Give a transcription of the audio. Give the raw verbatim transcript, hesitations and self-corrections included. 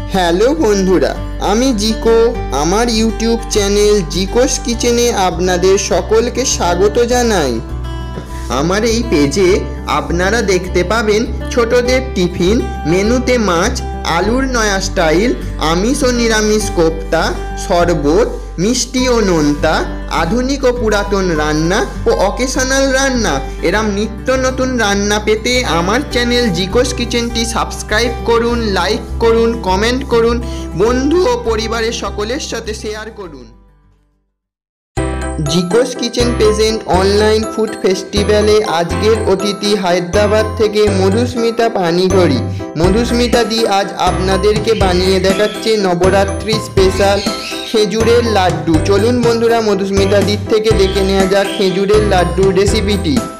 Hello বন্ধুরা, আমি জিকো। আমার ইউটিউব চ্যানেল জিকোস কিচেনে আপনাদের সকলকে স্বাগত জানাই। আমার এই পেজে আপনারা দেখতে পাবেন ছোটদের টিফিন, মেনুতে মাছ, আলুর নয়া স্টাইল, আমিষ ও নিরামিষ কোপ্তা, শরবত, মিষ্টি ও নোনতা, আধুনিক ও পুরাতন রান্না ও অকেশনাল রান্না। এরম নিত্য নতুন রান্না পেতে আমার চ্যানেল জিকোস কিচেনটি সাবস্ক্রাইব করুন, লাইক করুন, কমেন্ট করুন, বন্ধু ও পরিবারের সকলের সাথে শেয়ার করুন। Zico's kitchen present online food ফেস্টিভ্যালে আজকের অতিথি হায়দ্রাবাদ থেকে মধুস্মিতা পানিঘড়ি। মধুস্মিতা দি আজ আপনাদেরকে বানিয়ে দেখাচ্ছে নবরাত্রি স্পেশাল খেজুরের লাড্ডু। চলুন বন্ধুরা, মধুস্মিতা দির থেকে দেখে নেওয়া যাক খেজুরের লাড্ডুর রেসিপিটি।